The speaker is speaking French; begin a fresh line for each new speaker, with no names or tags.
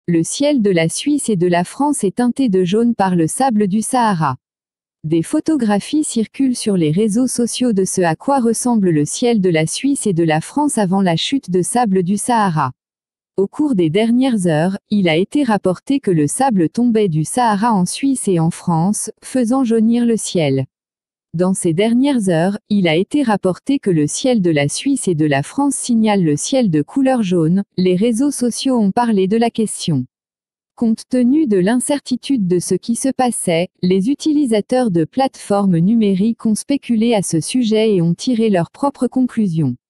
Le ciel de la Suisse et de la France est teinté de jaune par le sable du Sahara. Des photographies circulent sur les réseaux sociaux de ce à quoi ressemble le ciel de la Suisse et de la France avant la chute de sable du Sahara. Au cours des dernières heures, il a été rapporté que le sable tombait du Sahara en Suisse et en France, faisant jaunir le ciel. Dans ces dernières heures, il a été rapporté que le ciel de la Suisse et de la France signale le ciel de couleur jaune. Les réseaux sociaux ont parlé de la question. Compte tenu de l'incertitude de ce qui se passait, les utilisateurs de plateformes numériques ont spéculé à ce sujet et ont tiré leurs propres conclusions.